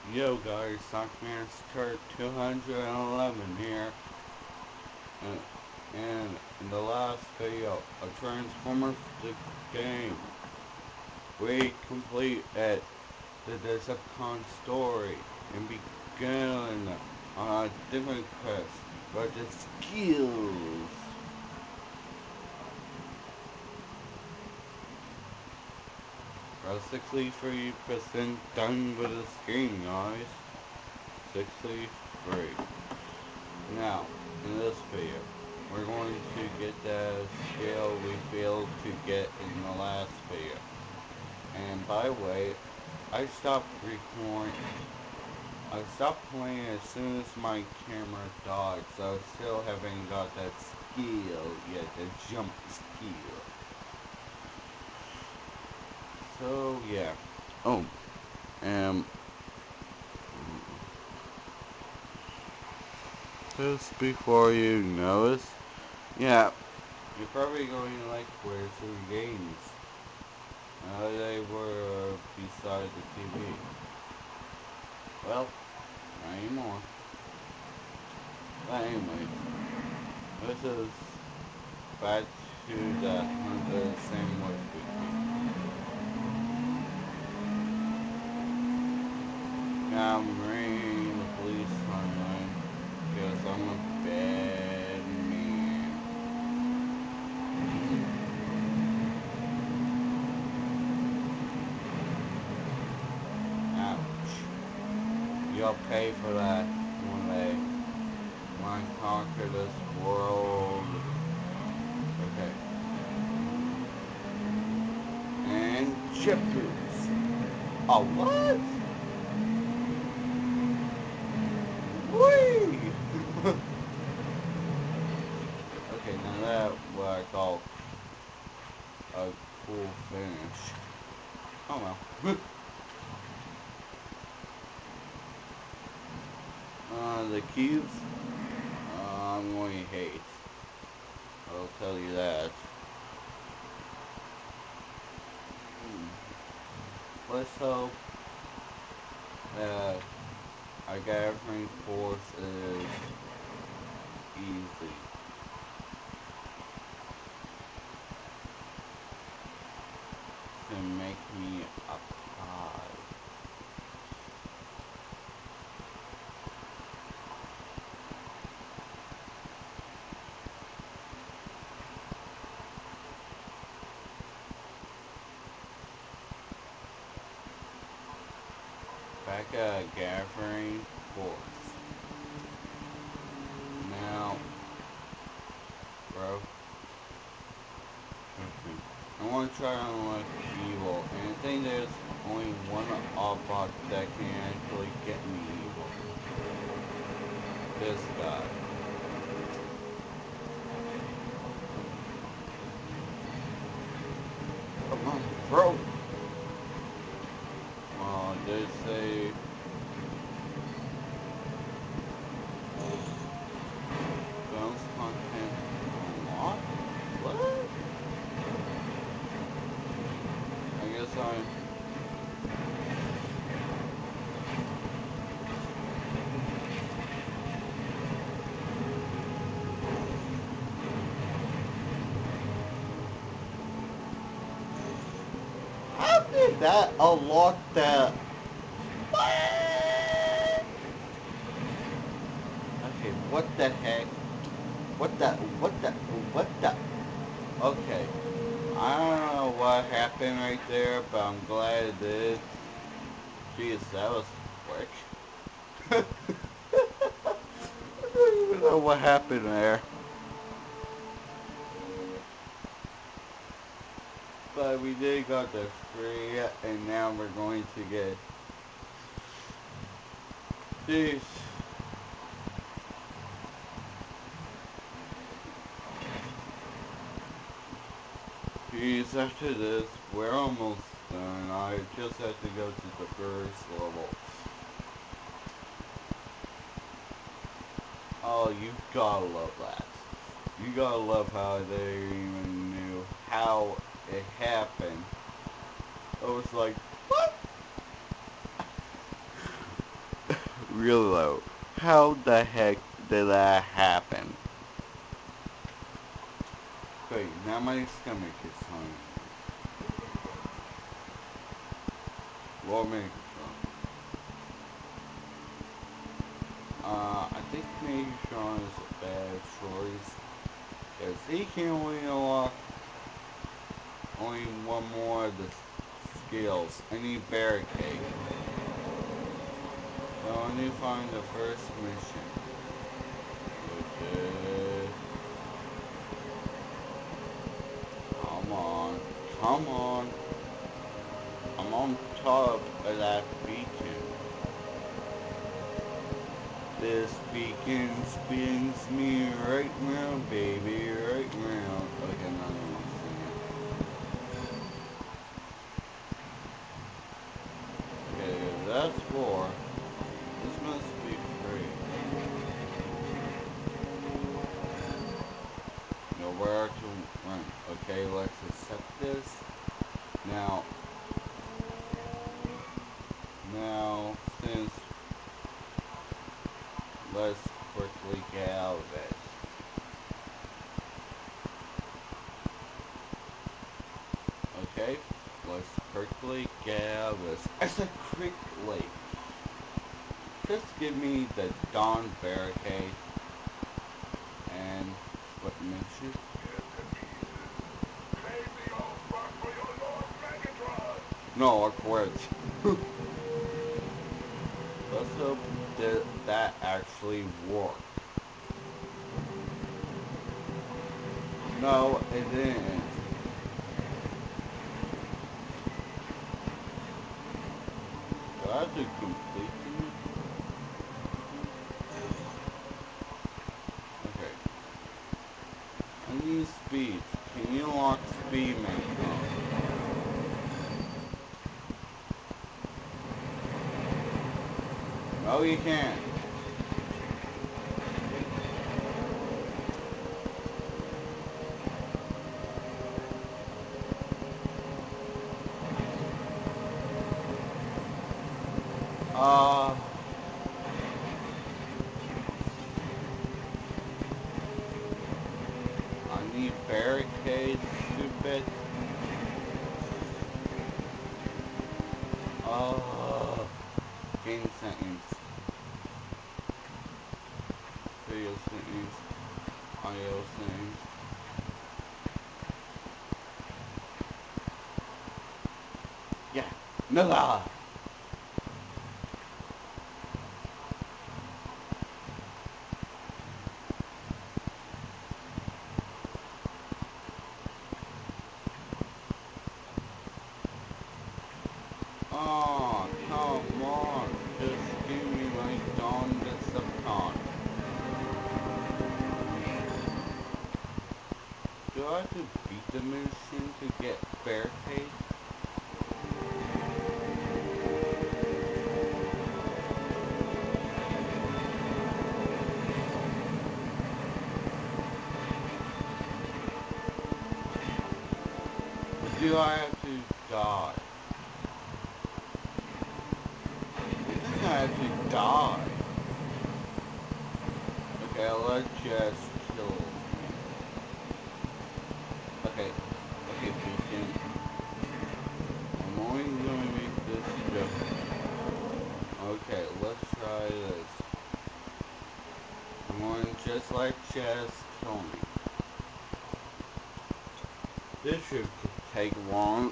Yo guys, Stockman's 211 here, and in the last video of Transformers the game, we completed the Decepticon story and began on a different quest for the skills. We're 63% done with this game, guys. 63. Now, in this video, we're going to get the skill we failed to get in the last video. And by the way, I stopped recording. I stopped playing as soon as my camera died, so I still haven't got that skill yet, the jump skill. So yeah. Oh, um, just before you notice, yeah, you're probably going to like where's the games. They were beside the TV. Well, not anymore. But anyway, this is back to the same work routine. Now I'm ringing the police hotline because I'm a bad man. Ouch. You'll pay for that one day when I conquer this world. Okay. And chippers. Oh, what? Whee! Okay, now that what I call a cool finish. Oh well. The cubes, I'm going to hate. I'll tell you that. Let's hope that our gathering force is easy. To make me a pie. Back at gathering force. Now, bro. I want to try to unlock evil, and I think there's only one autobot that can actually get me evil. This guy. Come on, bro! They say bonus content unlocked? What? I guess how did that unlock that? What? Okay, what the heck? What the? Okay. I don't know what happened right there, but I'm glad it did. Jeez, that was quick. I don't even know what happened there. But we did got the free, and now we're going to get these. Jeez, after this, we're almost done. I just have to go to the first level. Oh, you gotta love that. You gotta love how they even knew how it happened. I was like, what? really low. How the heck did that happen? Wait, now my stomach is hungry. Raw meat. I think maybe Sean is a bad choice. Because he can only unlock only one more of the skills. I need barricade. So I need to find the first mission. Which is... Come on. Come on. I'm on top of that beacon. This beacon spins me right round, baby, right round. Okay, now I don't want to sing it. Okay, that's 4. This must be 3. Nowhere to run. Okay, let's accept this. Now, since let's quickly get out of it. Okay, let's quickly get out of this. I said quickly. Just give me the Dawn barricade and what mission? No, I quit. Let's hope that actually worked. No, it didn't. Do I have to complete it? Okay. I need speed. Can you unlock speed, man? No, you can't. I need barricades, stupid. Game settings. Video settings. Audio settings. Yeah. Nada. Oh, come on. Just give me my Dawn Decepticon. Do I have to beat the mission to get barricade? Or do I have to die? I think I have to die. Okay, let's just kill me. Okay, beacon. I'm only gonna make this joke. Okay, let's try this. I'm going just like Chess told me. This should take long.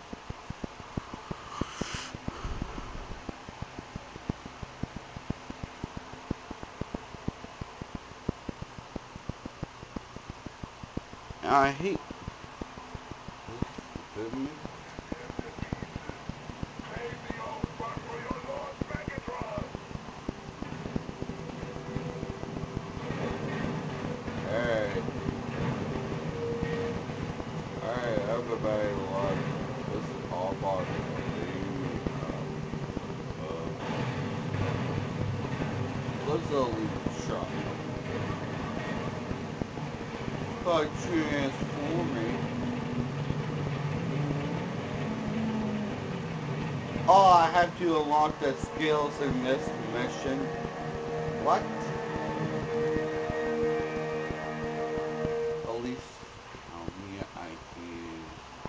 I hate this stupid. Alright, everybody, watch. This is all about let's leave shot. But transforming. Oh, I have to unlock the skills in this mission. What? At least tell me I can.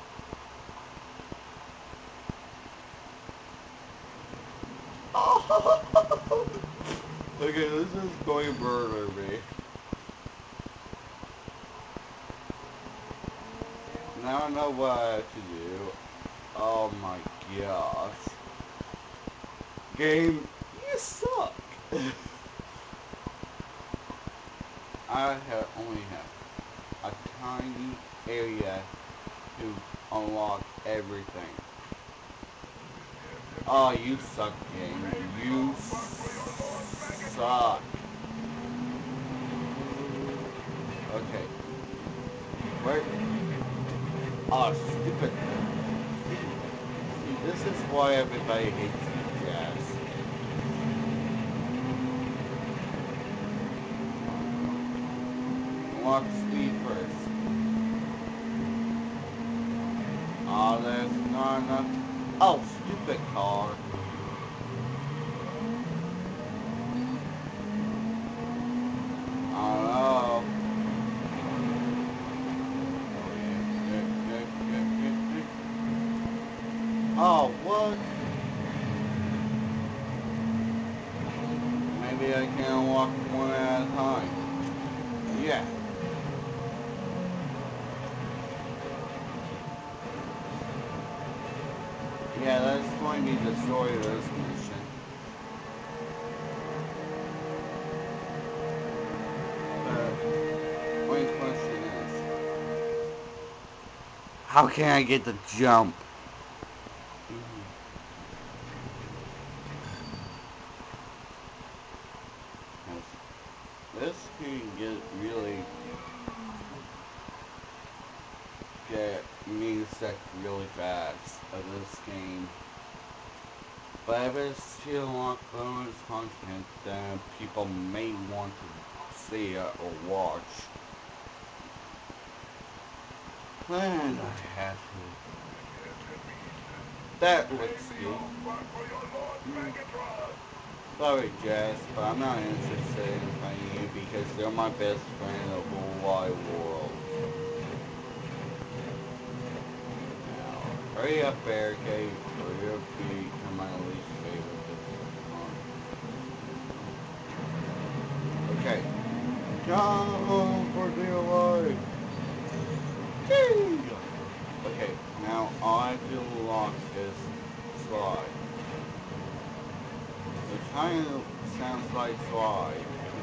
Oh! Okay, this is going to murder me. Now I know what I have to do. Oh my gosh. Game, you suck. I only have a tiny area to unlock everything. Oh, you suck, game. You suck. Okay. Where? Oh, stupid. See, this is why everybody hates you, Jazz. Unlock speed first. Oh, there's not enough. Oh, stupid car. Oh no. Oh, what? Maybe I can unlock one at a time. Yeah. Yeah, that's going to be the story of this mission. The only question is, how can I get the jump? This can get me sick really fast of this game. But if it's to unlock bonus content, then people may want to see it or watch. And I have to. That looks good. Sorry, Jess, but I'm not interested in fighting you because you're my best friend in the whole wide world. Now, hurry up, barricade, or you'll become my least favorite this time. Okay. Jump for dear life! Okay, now all I have to unlock is slide. It kind of sounds like slide.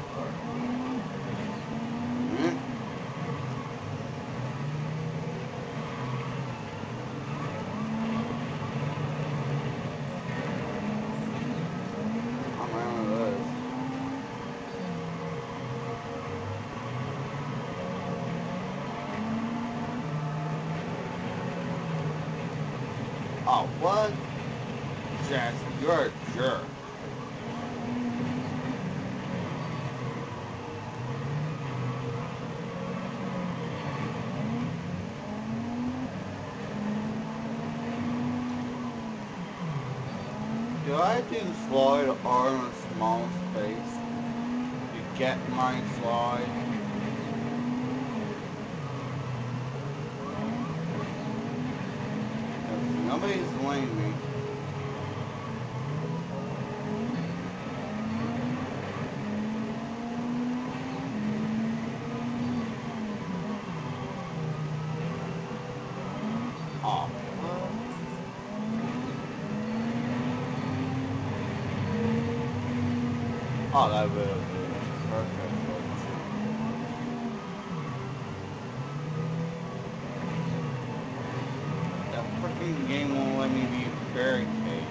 I'm out of this. Oh, what? Jess, you're a jerk. Do I have to slide on a small space to get my slide? Because nobody's letting me. Oh, oh, that would have been perfect. That freaking game won't let me be barricade.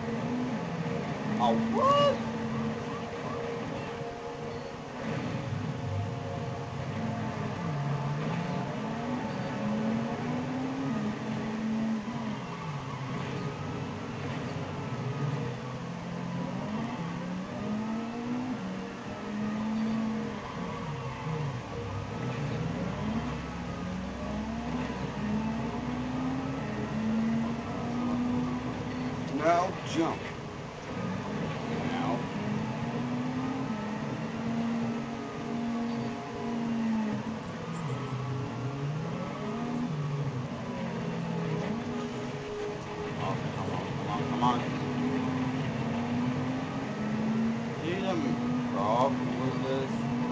Oh, what? Now jump. Now. Oh, come on, come on, come on. See the problem with this?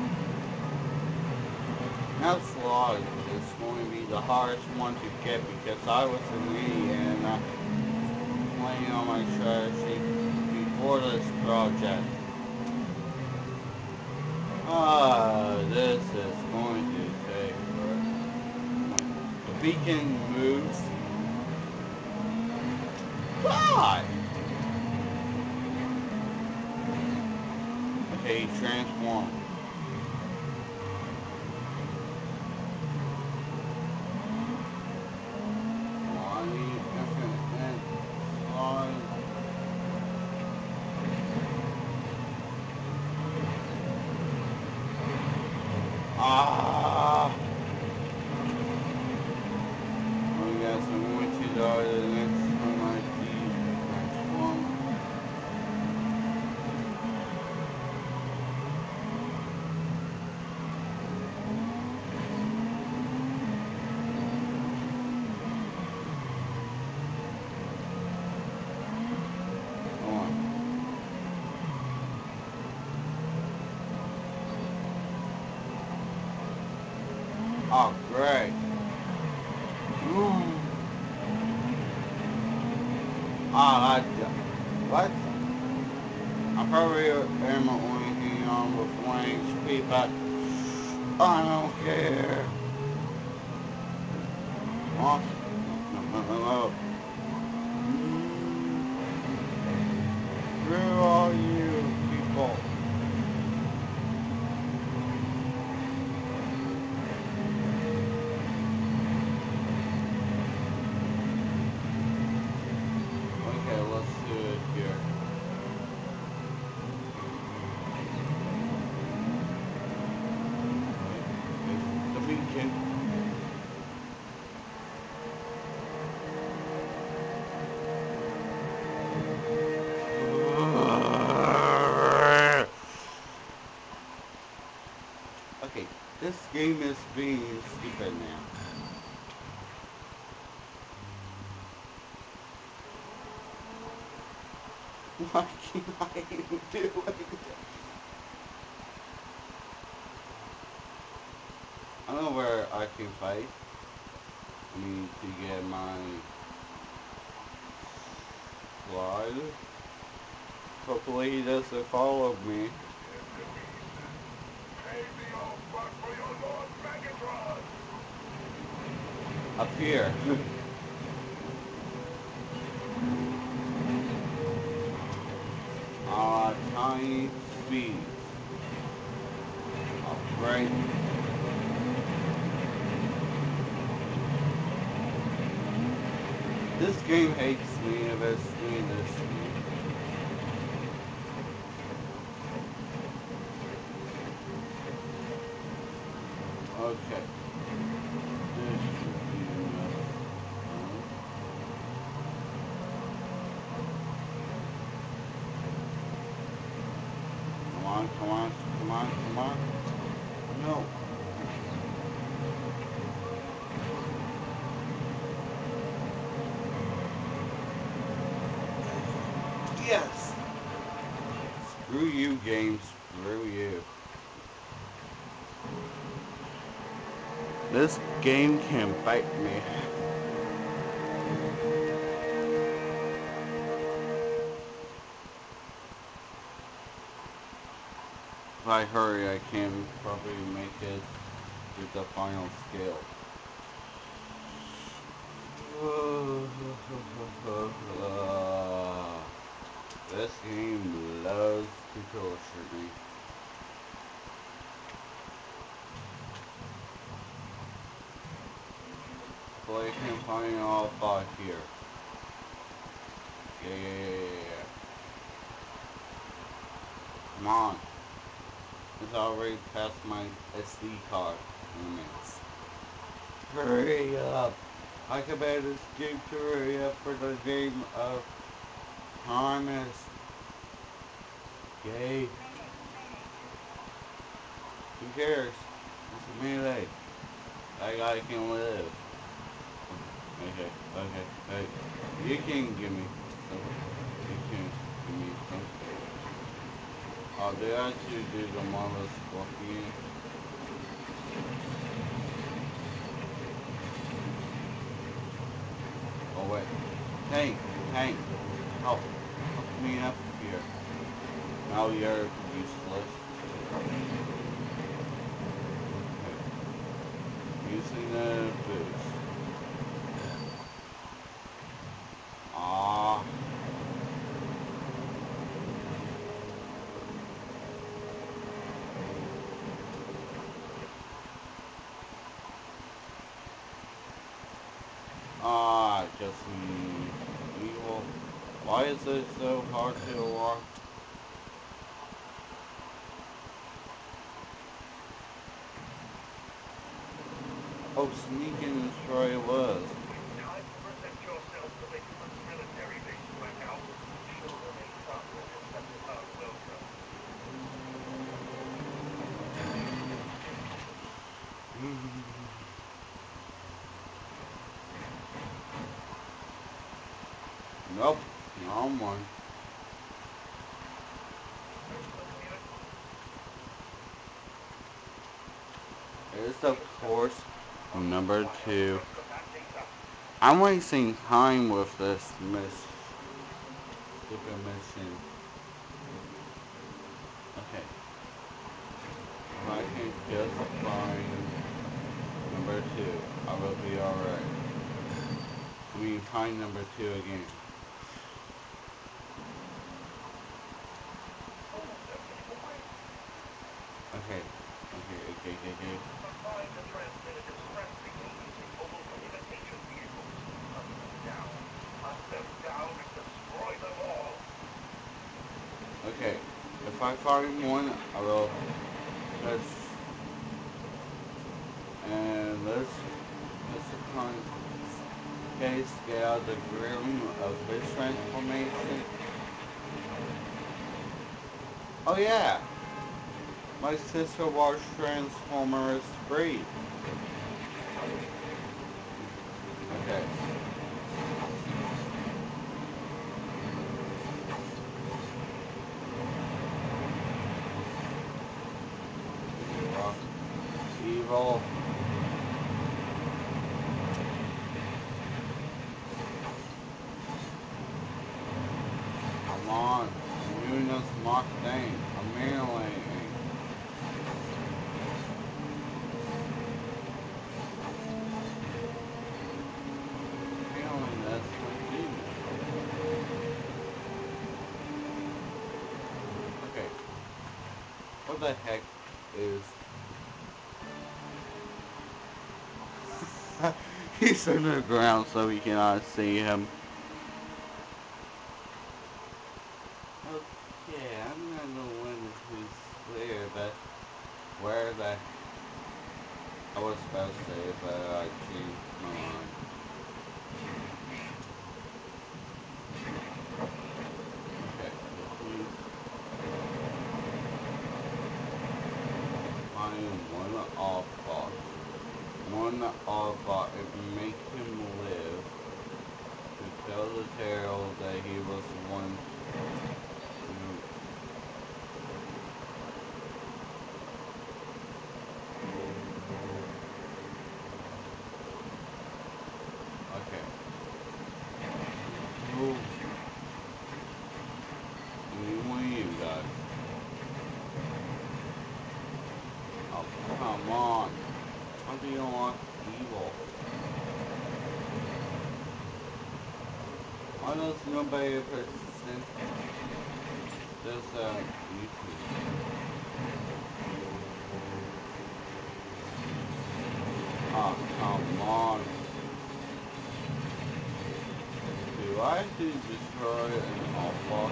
Now slog is going to be the hardest one to get because I was an idiot and playing on my strategy before this project. This is going to take forever. The beacon moves. God! Okay, transform. Ah! Oh yes, I'm going to die the next time I transform. Come on. Oh, great. Ah, what? I probably am only hanging on with 1 HP, but I don't care. Oh, no. Where are you people? Okay, let's do it here. The beacon. Okay, this game is being stupid now. What can I do? I don't know where I can fight. I need to get my slide. Hopefully he doesn't follow me. Up here. Tiny speed. Right. This game hates me if it's doing this to me. Okay. This should be enough. Come on, come on, come on, come on. No. Yes! Screw you, game. Screw you. This game can bite me. If I hurry, I can probably make it to the final scale. This game loves to torture me. So I can find all 5 here. Yeah. Come on. It's already past my SD card limits. Hurry up. I command this game to hurry up for the game of Time is gay. Who cares? It's a melee. That guy can live. Okay, okay, hey. You can give me some. You can give me some. Oh, they actually do the marvelous scorpion. Oh wait. Tank, tank. Help. Help me up here. Now you're useless. Okay. Using the boost. Ah. Ah, just evil. Why is it so hard to walk? Oh, sneak and destroy it was. Nope, wrong one. It's of course number 2. I'm wasting time with this stupid mission. Okay. If I can just find number 2, I will be alright. I mean, find number 2 again. Okay. Okay. Okay. If I find one, I will let's and let's get out the grim of his transformation. Oh yeah. My sister watched Transformers 3. Okay. Evil. Come on. I'm doing this mock thing. I'm mailing. Okay. What the heck is... He's under the ground so we cannot see him. Okay, I'm not the one who's there, but where the... I was about to say, but I changed my mind. Okay, please find one autobot. One autobot and make him live to tell the tale that he was one. Okay. Who? Anyone you guys? Oh, come on. How do you want evil? Why does nobody present this YouTube? Oh, come on. Do I have to destroy an alpha?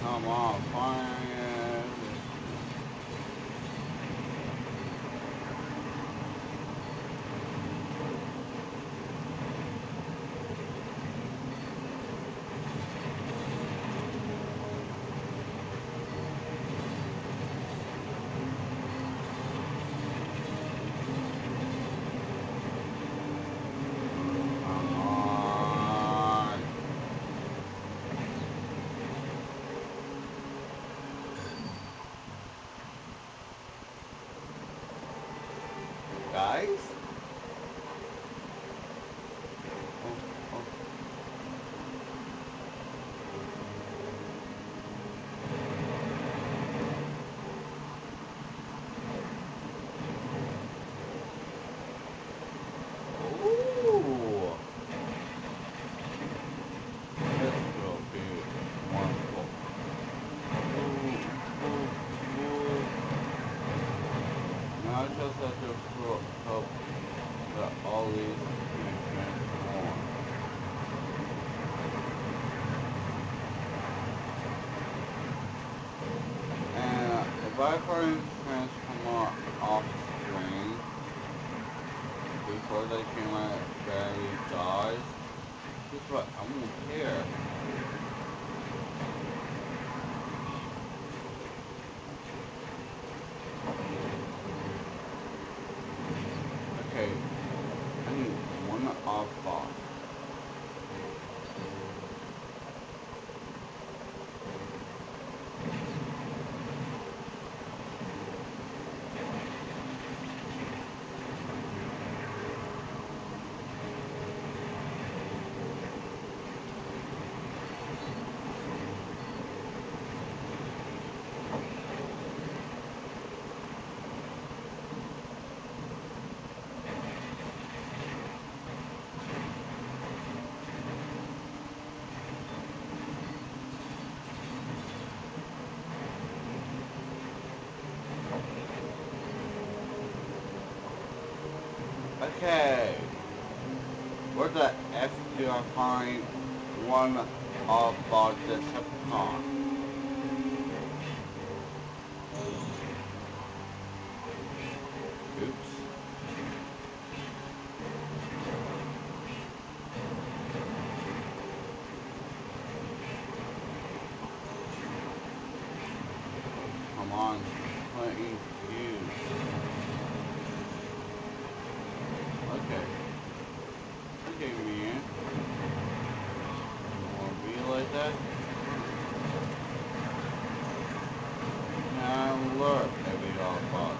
Come on, fire. Come on. Guys? Oh, oh. Ooh. This will be wonderful. Ooh, ooh, ooh. Now I just have to hope that all these can transform. And if I find transformer off screen before they can let battery dies, guess what? I won't care. Okay, I need one off box. Okay, where the F do I find one of the decipitcons? Oops. Come on, plenty fuse. Okay. Okay, man. You wanna be like that? Now look, every Autobot.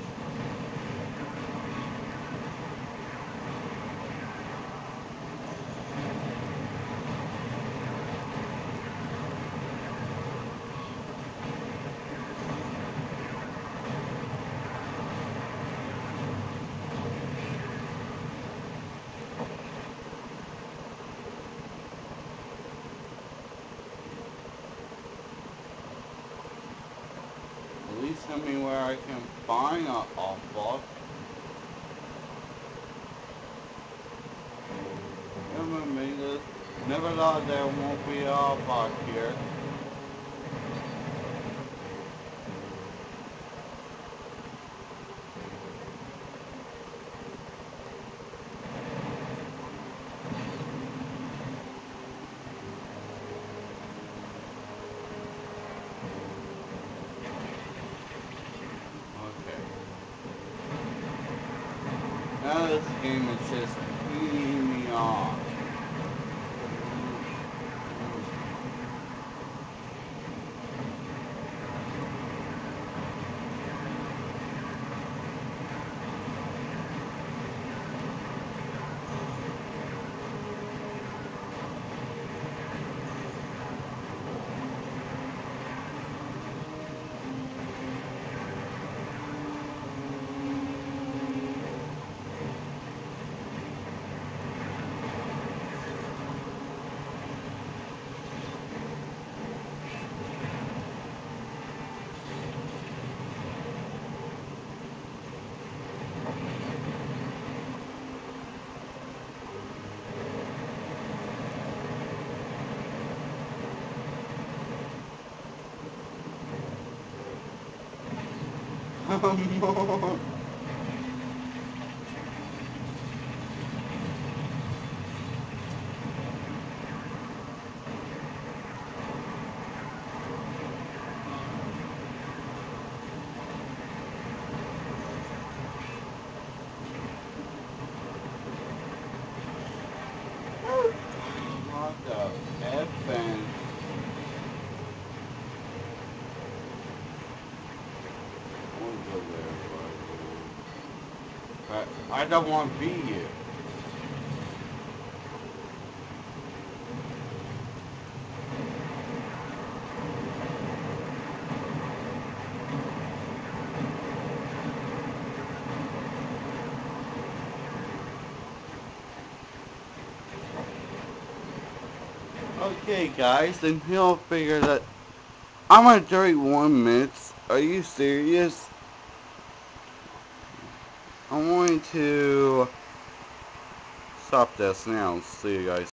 At least tell me where I can find an Autobot. Never made this. Never thought there won't be an Autobot here. Okay. Now this game is just peeing me off. Come on. What the effing? What's over there, buddy? I don't want to be here. Okay, guys, and he'll figure that I'm at 31 minutes. Are you serious? I'm going to stop this now. See you guys.